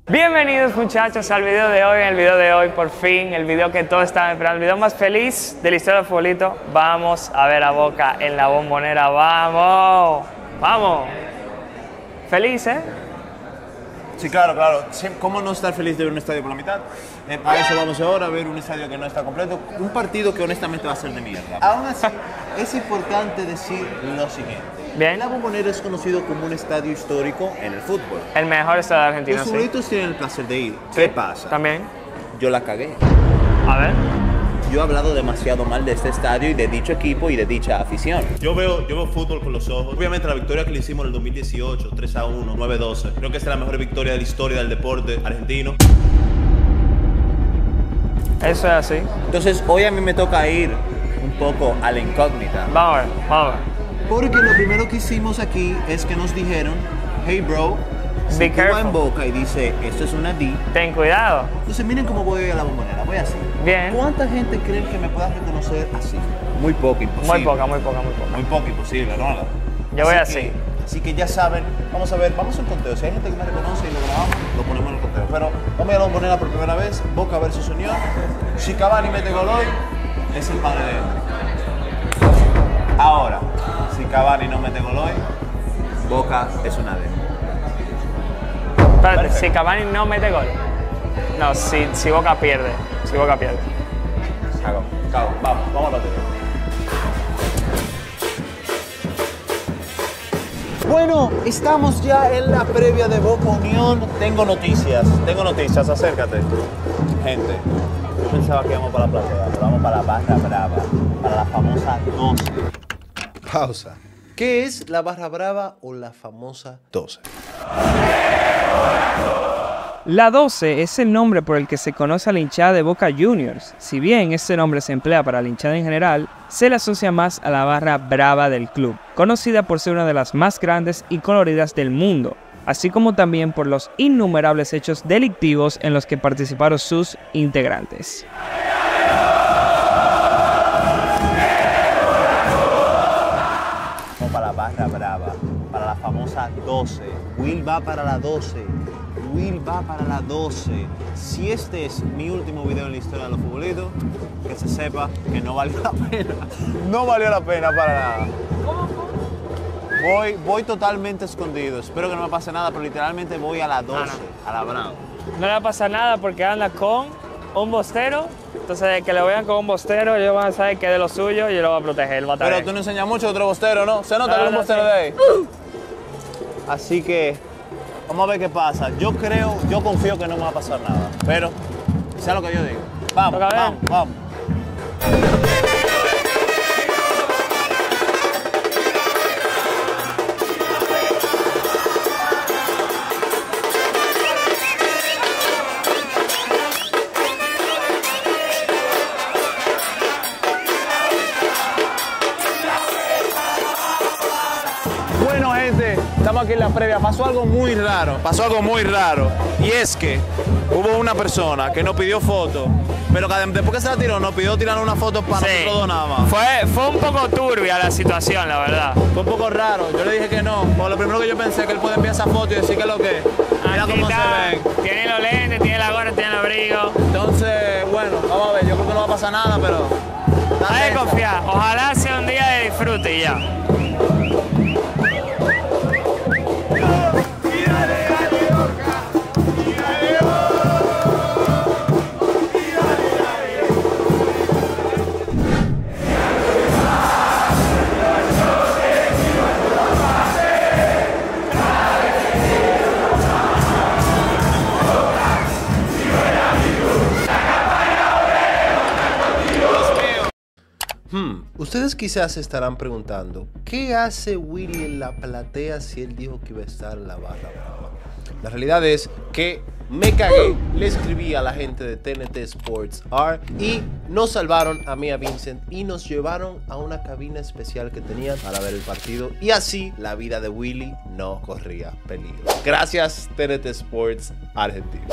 Bienvenidos muchachos al video de hoy. En el video de hoy, por fin, el video que todos estaban esperando, el video más feliz de la historia del futbolito. Vamos a ver a Boca en la Bombonera. ¡Vamos! ¡Vamos! Feliz, ¿eh? Sí, claro, claro. ¿Cómo no estar feliz de ver un estadio por la mitad? A eso vamos ahora, a ver un estadio que no está completo. Un partido que honestamente va a ser de mierda. Aún así, es importante decir lo siguiente. Bien. La Bombonera es conocido como un estadio histórico en el fútbol. El mejor estadio de Argentina, Los sí. futbolistas tienen el placer de ir. Sí, ¿Qué pasa? También. Yo la cagué. A ver. Yo he hablado demasiado mal de este estadio y de dicho equipo y de dicha afición. Yo veo fútbol con los ojos. Obviamente la victoria que le hicimos en el 2018, 3-1, 9-12. Creo que esta es la mejor victoria de la historia del deporte argentino. Eso es así. Entonces hoy a mí me toca ir un poco a la incógnita. Vamos a ver, vamos a ver. Porque lo primero que hicimos aquí es que nos dijeron, hey bro, si Be tú vas careful. en Boca y dice, esto es una D. Ten cuidado. Entonces miren cómo voy a la Bombonera, voy así. Bien. ¿Cuánta gente creen que me pueda reconocer así? Muy poca, imposible. Muy poca, muy poca, muy poca. Muy poco, imposible, ¿no? Yo voy así. Así que ya saben, vamos a ver, vamos a un conteo. Si hay gente que me reconoce y lo grabamos, lo ponemos en el conteo. Pero vamos a la Bombonera por primera vez, Boca versus Unión. Si Cavani mete gol hoy, es el padre de Endrick. Ahora, si Cavani no mete gol hoy, Boca es una D. Espérate, Perfecto. si Cavani no mete gol. No, si Boca pierde. Si Boca pierde. Vamos al partido. Bueno, estamos ya en la previa de Boca Unión. Tengo noticias, acércate. Gente, yo pensaba que íbamos para la platea, pero vamos para la barra brava, para la famosa 12. Pausa. ¿Qué es la barra brava o la famosa 12? La 12 es el nombre por el que se conoce a la hinchada de Boca Juniors. Si bien este nombre se emplea para la hinchada en general, se le asocia más a la barra brava del club, conocida por ser una de las más grandes y coloridas del mundo, así como también por los innumerables hechos delictivos en los que participaron sus integrantes. Vamos para la barra brava, para la famosa 12. Will va para la 12. Will va para la 12. Si este es mi último video en la historia de los futbolitos, que se sepa que no valió la pena. No valió la pena para nada. Voy totalmente escondido. Espero que no me pase nada, pero literalmente voy a la 12, a la brava. No le va a pasar nada porque anda con un bostero. Entonces, de que le vean con un bostero, ellos van a saber que es de lo suyo y yo lo voy a proteger. Él va a estar Pero bien. tú no enseñas mucho de otro bostero, ¿no? Se nota que es un bostero de ahí. Así que vamos a ver qué pasa. Yo confío que no me va a pasar nada. Pero, sea lo que yo digo. Vamos, Toca ver. vamos. Bueno, gente, estamos aquí en la previa. Pasó algo muy raro. Y es que hubo una persona que nos pidió fotos, pero que después que se la tiró, nos pidió tirar una foto para Sí. nosotros dos nada más. Fue un poco turbia la situación, la verdad. Fue un poco raro. Yo le dije que no. Por lo primero que yo pensé que él puede enviar esa foto y decir que es lo que es. Mira Aquí cómo está. se ven. Tiene los lentes, tiene la gorra, tiene el abrigo. Entonces, bueno, vamos a ver. Yo creo que no va a pasar nada, pero. Hay que confiar. Ojalá sea un día de disfrute y ya. Ustedes quizás se estarán preguntando, ¿qué hace Willy en la platea si él dijo que iba a estar en la barra brava? La realidad es que me cagué, le escribí a la gente de TNT Sports R y nos salvaron a mí, a Vincent, y nos llevaron a una cabina especial que tenían para ver el partido, y así la vida de Willy no corría peligro. Gracias TNT Sports Argentina.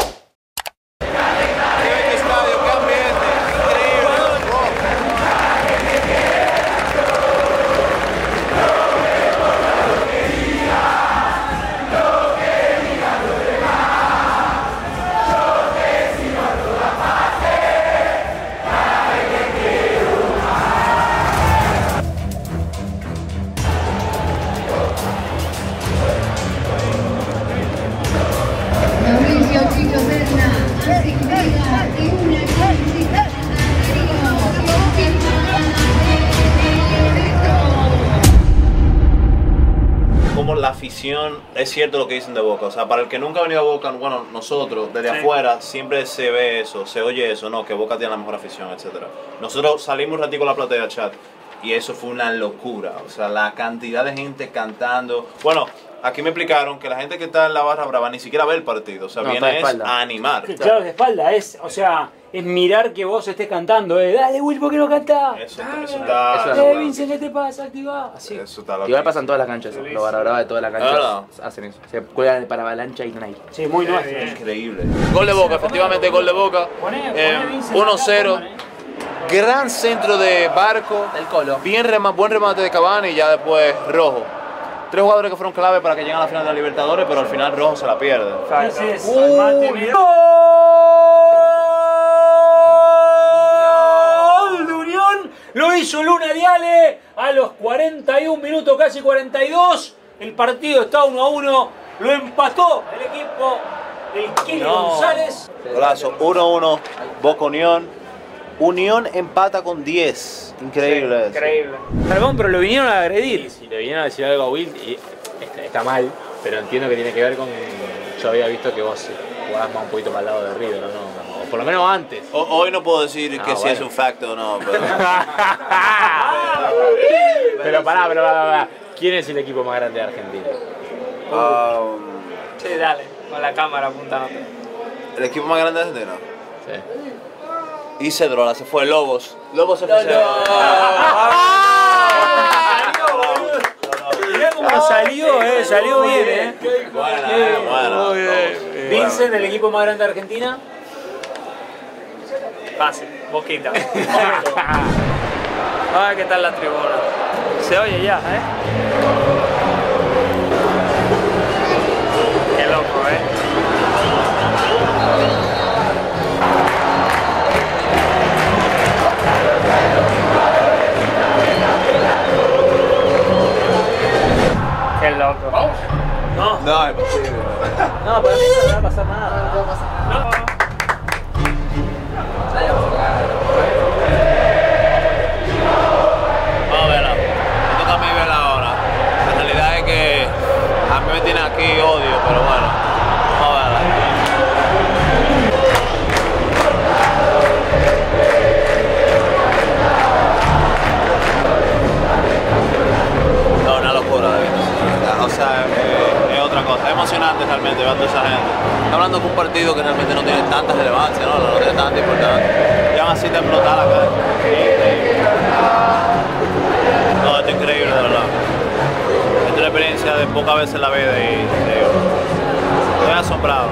afición, es cierto lo que dicen de Boca. O sea, para el que nunca ha venido a Boca, bueno, nosotros desde afuera siempre se ve eso, se oye eso, ¿no? Que Boca tiene la mejor afición, etc. Nosotros salimos un ratico a la platea, chat, y eso fue una locura. O sea, la cantidad de gente cantando. Bueno, aquí me explicaron que la gente que está en la barra brava ni siquiera ve el partido. O sea, No, viene está de espalda. a animar. Claro, de espalda, o sea, es mirar que vos estés cantando, dale Will, ¿por qué no cantás? Eso Eso está... es Vincent, ¿qué te pasa? Activa. Así. Eso está Igual loquísimo. pasan todas las canchas, los barra brava de todas las canchas ¿Verdad? hacen eso. Se cuelgan para avalancha y no hay. Sí, muy nuestro. Increíble. Gol de Boca, efectivamente gol de Boca. 1-0. Gran centro de Barco. Del Colo. Buen remate de Cavani y ya después Rojo. 3 jugadores que fueron clave para que lleguen a la final de la Libertadores, pero al final Rojo se la pierde. Gol de Unión, lo hizo Luna Diale a los 41 minutos, casi 42. El partido está 1-1, lo empató el equipo del Kili González. Golazo, 1-1, Boca Unión. Unión empata con 10. Increíble eso. Increíble. Perdón, pero lo vinieron a agredir. Si le vinieron a decir algo a Will, y está mal, pero entiendo que tiene que ver con... Yo había visto que vos jugabas más un poquito para el lado de River, ¿no? O por lo menos antes. Hoy no puedo decir que si bueno. es un facto o no, pero... Pero pará. ¿Quién es el equipo más grande de Argentina? Sí, dale, con la cámara apuntándote. ¿El equipo más grande de Argentina? Sí. Y Cedrola, se fue Lobos. Lobos FC. Mirá cómo salió, salió bien, Bueno. Vincent, el equipo más grande de Argentina. Fácil, Boquita. A ver qué tal la tribuna. Se oye ya, Qué loco, Qué loco. No, es posible. No, para mí no va a pasar nada. Vamos a verla. Me toca a mí verla ahora. La realidad es que a mí me tiene aquí odio, pero bueno. Vamos a verla. No, una locura de vida. O sea, es otra cosa. Es emocionante realmente ver a toda esa gente. Está hablando de un partido que realmente no tiene tanta relevancia, no tiene tanta importancia. Y aún así te explota la cara. No, esto es increíble, de verdad. Esta es una experiencia de pocas veces en la vida y estoy asombrado.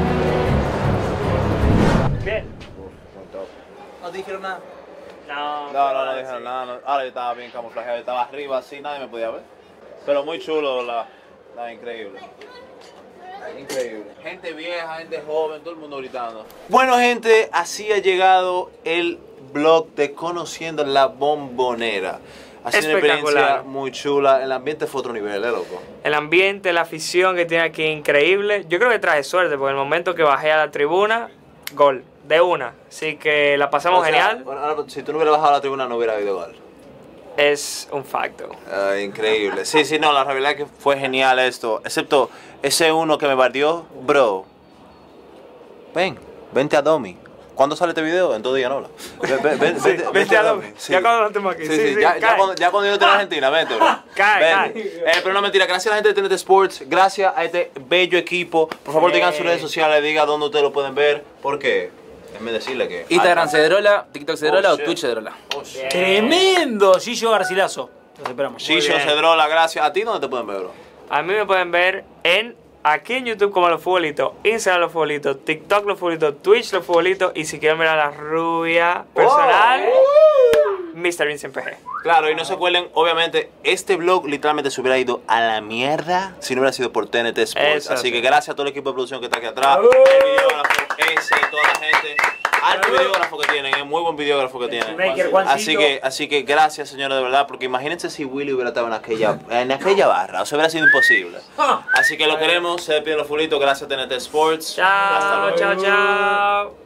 Bien. No te dijeron nada. No dijeron nada. Ahora yo estaba bien camuflajeado, yo estaba arriba así, nadie me podía ver. Pero muy chulo, increíble. Increíble. Gente vieja, gente joven, todo el mundo gritando. Bueno, gente, así ha llegado el vlog de Conociendo la Bombonera. Ha sido una experiencia Espectacular. muy chula. El ambiente fue otro nivel, loco. El ambiente, la afición que tiene aquí, increíble. Yo creo que traje suerte, porque el momento que bajé a la tribuna, gol, de una. Así que la pasamos O sea, genial. bueno, ahora, si tú no hubieras bajado a la tribuna, no hubiera habido gol. Es un facto. Increíble. Sí, no, la realidad es que fue genial esto. Excepto ese uno que me bardió, bro. Vente a Domi. ¿Cuándo sale este video? En 2 días, no habla. Vente a Domi. Ya cuando lo tenemos aquí. Sí, ya cae. cuando yo esté en Argentina, vente, bro. Cae. Pero no, mentira, gracias a la gente de TNT Sports, gracias a este bello equipo. Por favor, digan sus redes sociales, digan dónde ustedes lo pueden ver. Porque, déjenme decirle que... Instagram Cedrola, TikTok Cedrola o shit. Twitch Cedrola. Tremendo, Gillo Garcilaso. Los esperamos. Chicho, bien. Cedrola, gracias. ¿A ti dónde te pueden ver, bro? A mí me pueden ver aquí en YouTube como Los Futbolitos, Instagram Los Futbolitos, TikTok Los Futbolitos, Twitch Los Futbolitos y si quieren ver a la rubia personal, Mr. Vincent PG. Claro, y no se acuerden, obviamente, este vlog literalmente se hubiera ido a la mierda si no hubiera sido por TNT Sports. Eso, Así sí. que gracias a todo el equipo de producción que está aquí atrás, el videógrafo, toda la gente. Alto videógrafo que tienen, es muy buen videógrafo que tienen. Maker, Juancito. Así que gracias, señores, de verdad, porque imagínense si Willy hubiera estado en aquella barra, o sea, hubiera sido imposible. Así que lo queremos, se despiden los fulitos, gracias a TNT Sports. Hasta Chao, luego. chao, chao.